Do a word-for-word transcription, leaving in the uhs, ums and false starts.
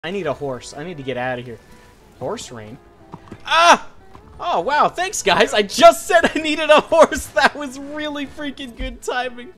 I need a horse. I need to get out of here. Horse rain? Ah! Oh, wow. Thanks, guys. I just said I needed a horse. That was really freaking good timing.